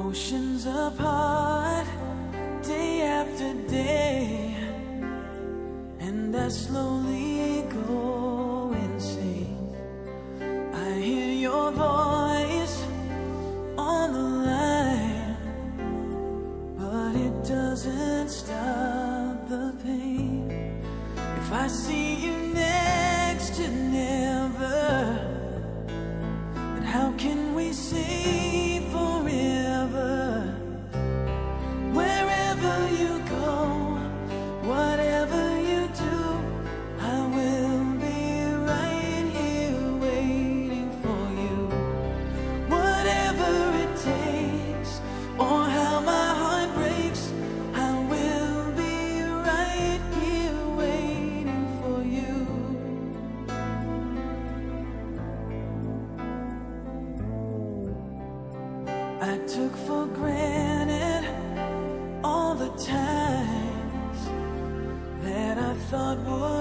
Oceans apart, day after day, and I slowly go insane. I hear your voice on the line, but it doesn't stop the pain. If I see you next to never, then how can we say forever? Wherever you go, whatever you do, I will be right here waiting for you. Whatever it takes, or how my heart breaks, I will be right here waiting for you. I took for granted all the times that I thought would